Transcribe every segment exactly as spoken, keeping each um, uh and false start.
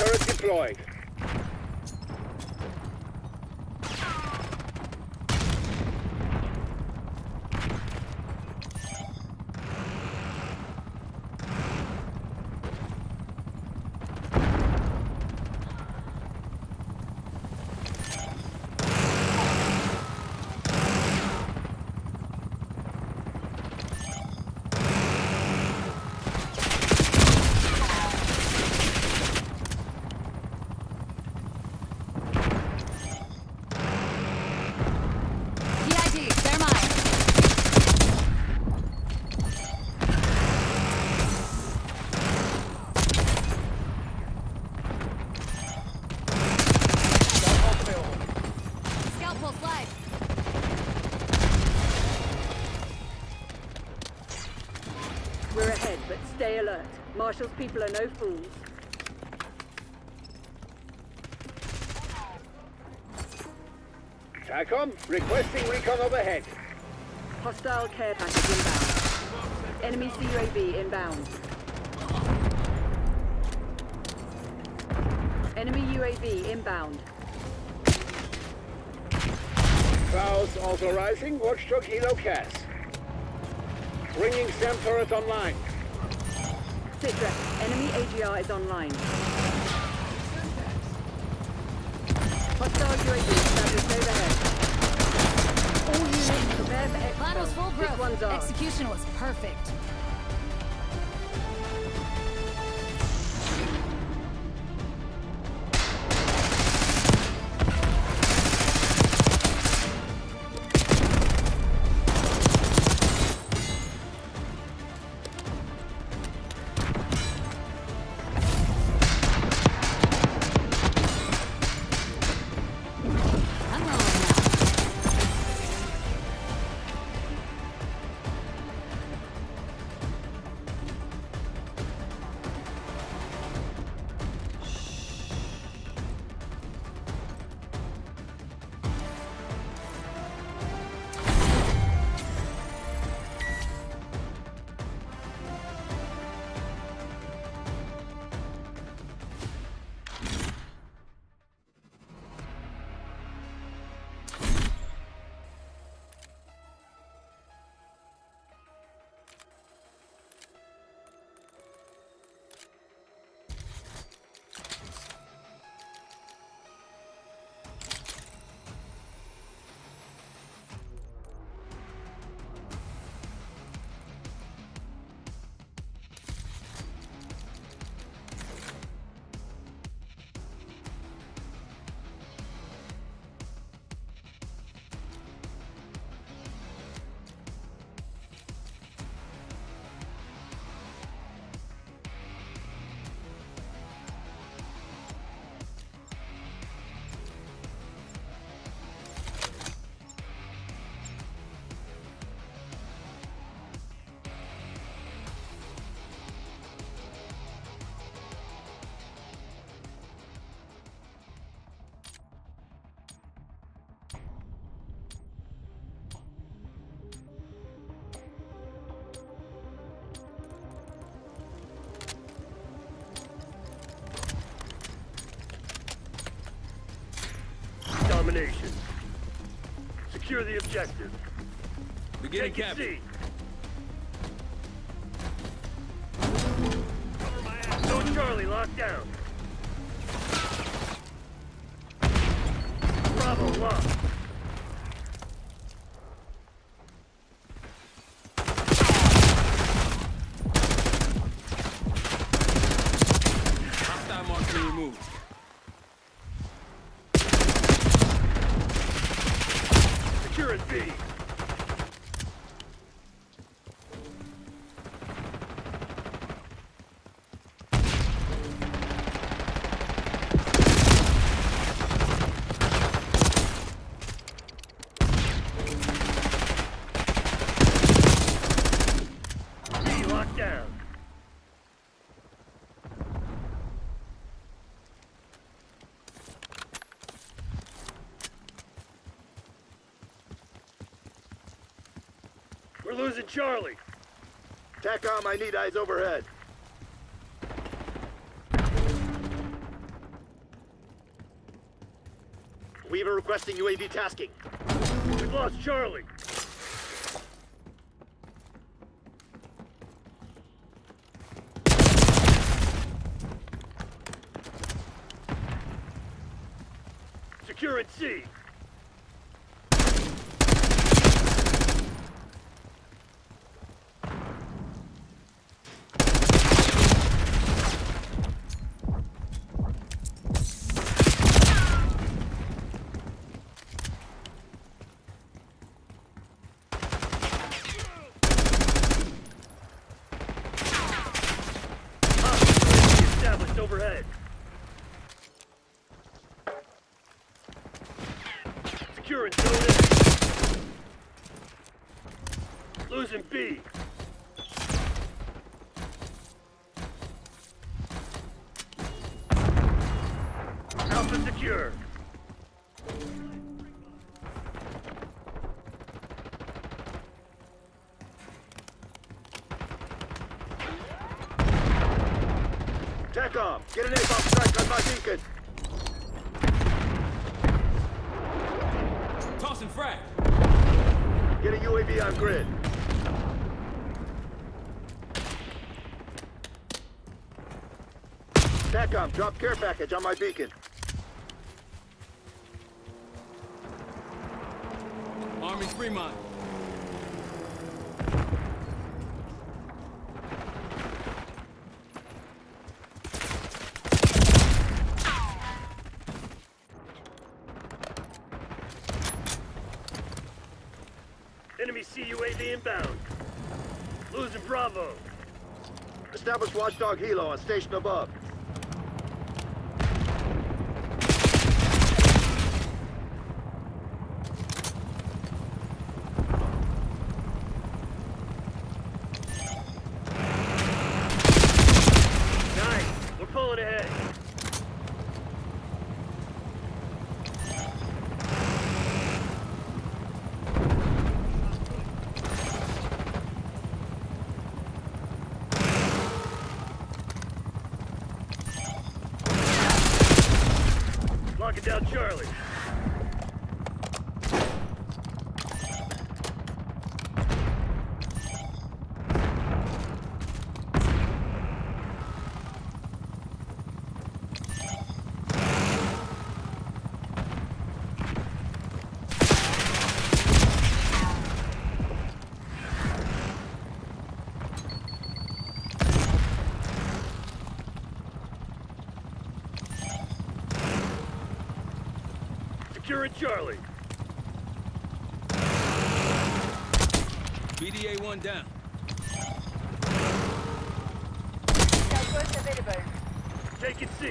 turret deployed. We're ahead, but stay alert. Marshall's people are no fools. TACOM, requesting recon overhead. Hostile care package inbound. Enemy C U A V inbound. Enemy U A V inbound. Fouls authorizing Watchdog Helo C A S. Bringing SAM turret online. Citra, enemy A G R is online. Hostile U A V established overhead. All units prepare for exfil. Plan was full This growth. one's ours. Execution was perfect. Domination. Secure the objective. Beginning Take capture. Cover my ass. No Charlie, locked down. Bravo, locked. Hostile marker removed. Securing B. B locked down. We're losing Charlie. TACOM, I need eyes overhead. Weaver requesting U A V tasking. We've lost Charlie. Securing C. Established overhead. Securing zone A. Losing B. Alpha secure. TACOM, get an A-bomb strike on my beacon. Tossing frag. Get a U A V on grid. TACOM, drop care package on my beacon. Army's Fremont. Enemy C U A V inbound. Losing Bravo. Establish watchdog helo on station above. Nice. We're pulling ahead. Locking down Charlie. Securing Charlie. B D A one down. Outpost available. Taking C.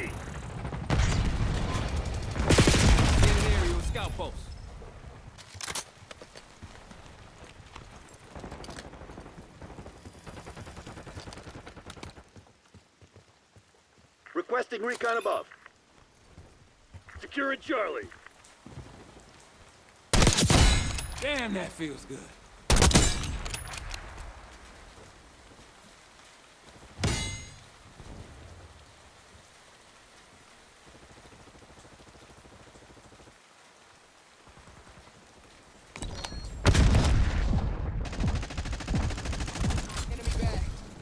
In an area with scout posts. Requesting recon above. Securing Charlie. Damn, that feels good. Enemy back.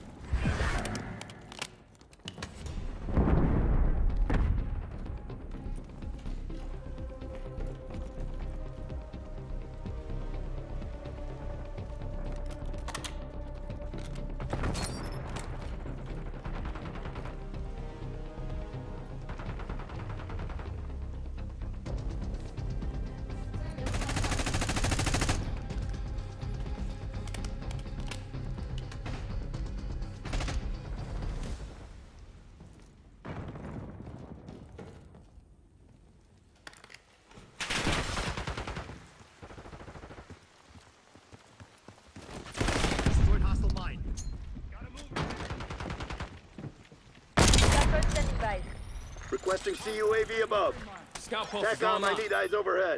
Outpost standing by. Requesting C U A V above. Scout post is TACOM, I online. need eyes overhead.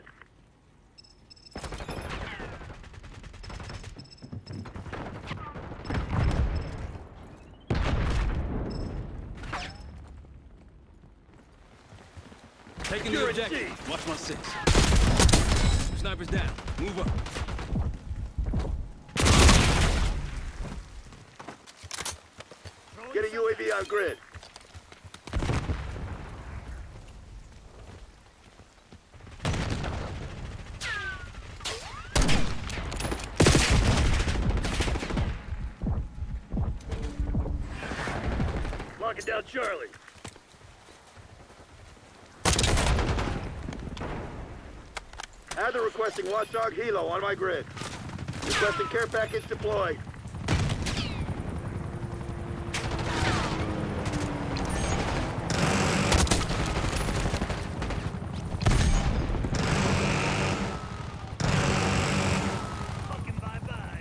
Taking the Secure objective. C. Watch my six. Sniper's down. Move up. Get a U A V on grid. Locking down Charlie. Add the requesting Watchdog Helo on my grid. Requesting care package deployed. Fucking bye-bye.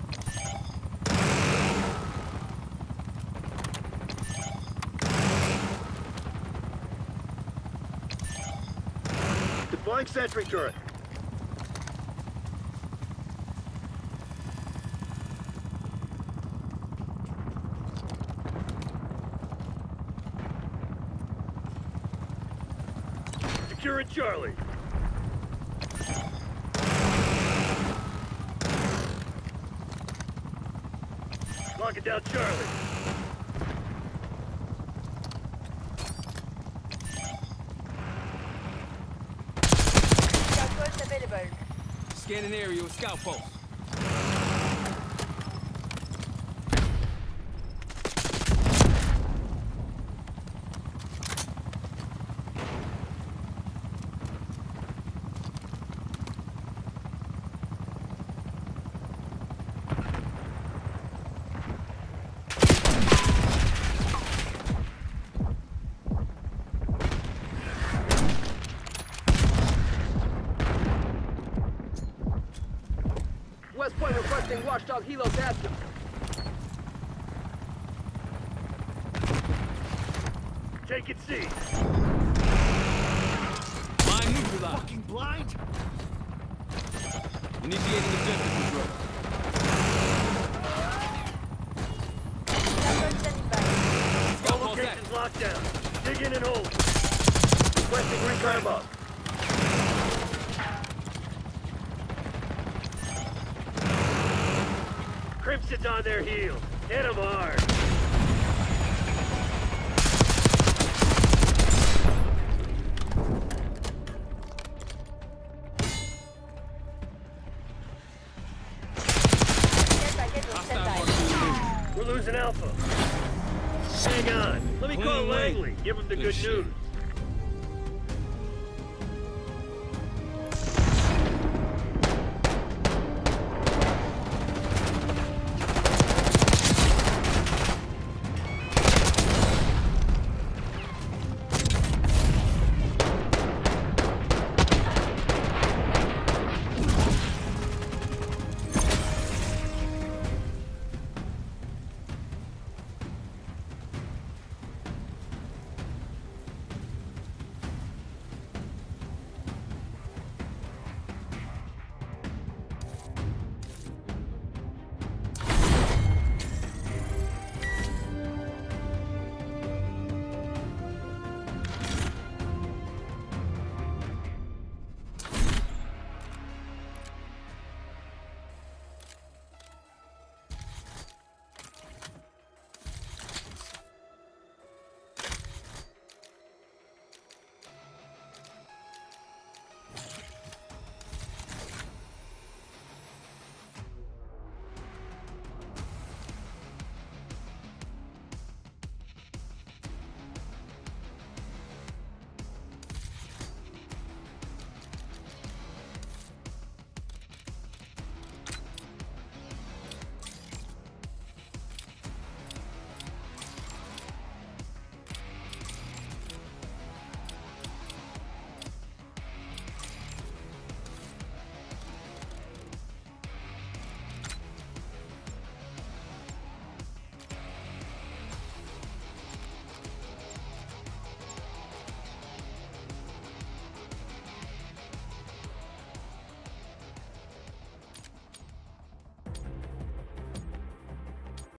Deploying sentry turret. Securing Charlie. Locking down Charlie. Scout post available. Scanning area with scout post. West Point requesting Watchdog Helo tasking. Take it C. Mine neutralized. Fucking blind. Initiating objective control. Scout post standing by. Scout All post locations active. locked down. Dig in and hold. Requesting recon above. Crimson's on their heels. Hit them hard. Care package on Hostile standby. mark. We're losing Alpha. Hang on. Let me Clean call lane. Langley. Give him the Good good shit. news.